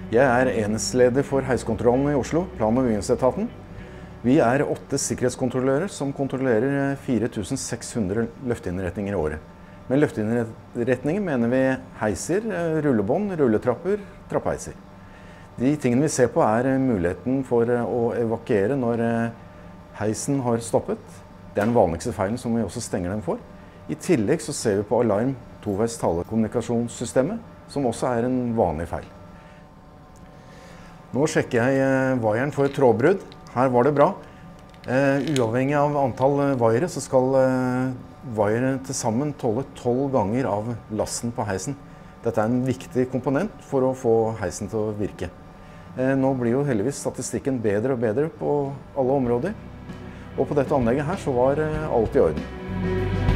Jeg er enhetsleder for heiskontrollen i Oslo, plan- og bygningsetaten. Vi er 8 sikkerhetskontrollører som kontrollerer 4600 løfteinnretninger i året. Med løfteinnretninger mener vi heiser, rullebånd, rulletrapper, trappeheiser. De tingene vi ser på er muligheten for å evakuere når heisen har stoppet. Det er den vanligste feilen som vi også stenger den for. I tillegg så ser vi på alarm toveis talekommunikasjonssystemet, som også er en vanlig feil. Nå sjekker jeg vaieren for trådbrudd. Her var det bra. Uavhengig av antall vaiere så skal vaiere til sammen tåle 12 ganger av lasten på heisen. Dette er en viktig komponent for å få heisen til å virke. Nå blir jo heldigvis statistikken bedre og bedre på alle områder. Og på dette anlegget her så var alt i orden.